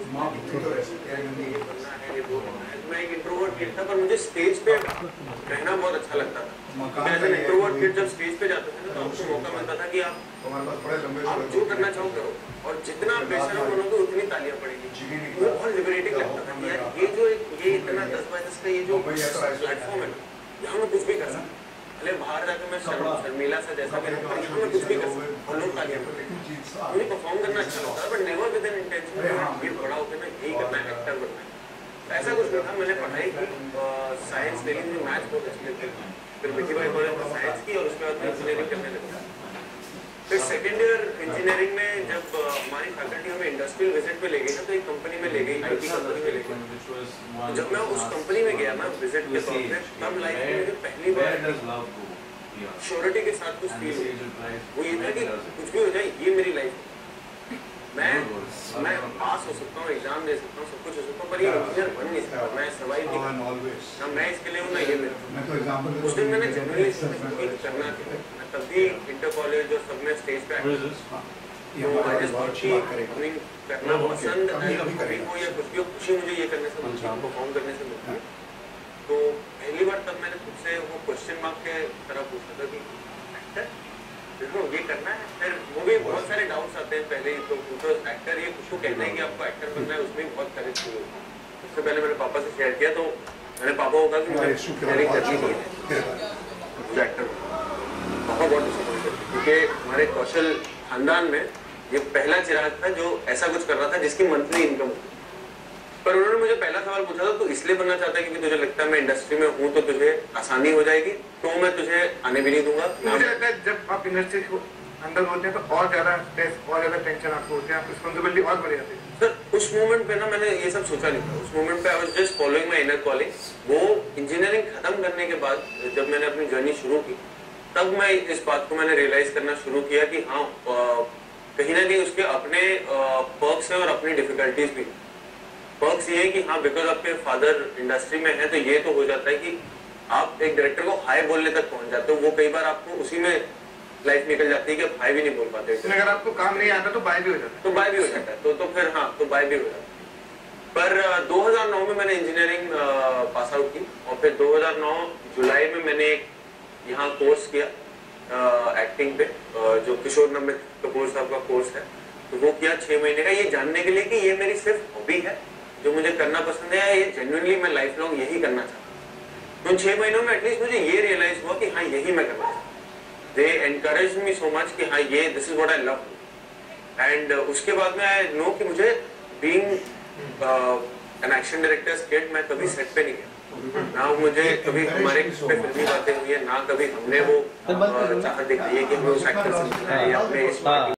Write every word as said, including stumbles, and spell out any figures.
मैं एक introvert kid था, पर मुझे स्टेज पे रहना बहुत अच्छा लगता था। एज एन इंट्रोवर्ट किड जब स्टेज पे जाते थे तो आपको मौका मिलता था कि आप आप जो करना चाहो करो, और जितना प्रेशर आप बोलोगे उतनी तालियां पड़ेगी। वो बहुत लिबरेटिंग लगता था कि यार ये जो ये इतना दस बाय दस का ये जो प्लेटफॉर्म है यहाँ मैं कुछ भी कर सकता, भले बाहर जाकर मैं शर्मिला सा जैसा भी रहूं, यहाँ मैं कुछ भी कर सकता और लोग तालियां पड़ेंगे। मुझे परफॉर्म करना अच्छा लगता है, but never with an intention ये बड़ा होकर ना यही करना है, एक्टर बनना है, ऐसा कुछ नहीं था। मैंने पढ़ाई की, साइंस ले ली, मुझे मैथ बहुत अच्छी लगती थी, फिर विकी भाई कॉलेज में साइंस की और उसके बाद मैं इंजीनियरिंग करने लगा। फिर सेकेंड ईयर इंजीनियरिंग में जब हमारी फैकल्टी हमें इंडस्ट्रियल विजिट पे ले गई ना, तो एक कंपनी में ले गई, आईटी कंपनी में ले गई। जब मैं उस कंपनी में गया ना विजिट के तौर पे, तब लाइफ में मुझे पहली बार श्योरिटी के साथ कुछ फील हुई। वो ये था कि कुछ भी हो जाए ये मेरी लाइफ, मैं मैं पास हो सकता हूँ, एग्जाम दे सकता हूँ, सब कुछ हो सकता हूँ, पर ये इंजीनियर बन नहीं सकता, मैं सर्वाइव नहीं कर सकता, मैं इसके लिए हूँ ना ये मेरा। उस दिन मैंने जनरली करना था, मैं तभी इंटर कॉलेज और सब में स्टेज पे करना पसंद कभी हो या कुछ भी हो, खुशी मुझे ये करने से मिलती है, परफॉर्म करने से मिलती है। तो पहली बार तब मैंने खुद से वो क्वेश्चन मार्क के तरह पूछा था कि एक्टर देखो ये करना है। फिर वो भी बहुत सारे डाउट्स आते हैं पहले ही, तो एक्टर ये कुछ कहना है कि आपको एक्टर बनना है, उसमें बहुत करेक्ट हुई। सबसे पहले मैंने पापा से शेयर किया, तो मैंने पापा को कहा कि मुझे तैयारी करनी नहीं है, मुझे एक्टर पापा बहुत डिसअपॉइंट करते, क्योंकि हमारे कौशल खानदान में ये पहला चिराग था जो ऐसा कुछ कर रहा था जिसकी मंथली इनकम होती। पर उन्होंने मुझे पहला सवाल पूछा था, तो इसलिए बनना चाहता है क्योंकि तुझे लगता है मैं इंडस्ट्री में हूँ तो तुझे आसानी हो जाएगी, तो मैं तुझे आने भी नहीं दूंगा। मुझे लगता है जब आप इंडस्ट्री को अंदर होते हैं तो और ज्यादा स्ट्रेस और ज्यादा टेंशन आपको होते हैं, आपकी रिस्पॉन्सिबिलिटी और बढ़ जाती है। सर उस मोमेंट पे ना मैंने ये सब सोचा नहीं था, उस मोमेंट पे I was just following my inner calling. वो इंजीनियरिंग खत्म करने के बाद जब मैंने अपनी जर्नी शुरू की, तब मैं इस बात को मैंने रियलाइज करना शुरू किया कि हाँ कहीं ना कहीं उसके अपने पर्क्स हैं और अपनी डिफिकल्टीज भी। पर्क्स ये है कि हाँ बिकॉज आपके फादर इंडस्ट्री में है तो ये तो हो जाता है कि आप एक डायरेक्टर को हाई बोलने तक पहुंच जाते हो, वो कई बार आपको उसी में लाइफ निकल जाती है कि आप हाई भी नहीं बोल पाते। अगर आपको काम नहीं आता तो बाय भी हो जाता है, तो बाय भी हो जाता है, तो तो फिर हाँ तो बाय भी हो जाता है। पर दो हज़ार नौ में मैंने इंजीनियरिंग पास आउट की, और फिर दो हज़ार नौ जुलाई में मैंने एक यहाँ कोर्स किया एक्टिंग पे, जो किशोर नमित कपूर साहब का कोर्स है, तो वो किया छह महीने का, ये जानने के लिए कि ये मेरी सिर्फ हॉबी है जो मुझे करना पसंद है, ये जेन्युइनली मैं लाइफ लॉन्ग यही करना चाहता हूँ। तो छह महीनों में एटलीस्ट मुझे ये रियलाइज हुआ कि हाँ यही मैं करना चाहता हूँ। They encourage me so much कि हाँ ये this is what I love. And उसके बाद में आई नो कि मुझे being an action directors kid मैं कभी सेट पे नहीं गया, ना मुझे कभी हमारे पे फिल्मी बातें हुई है, ना कभी हमने वो चाहत दिखाई है कि हमें उस एक्टर से मिलना है या अपने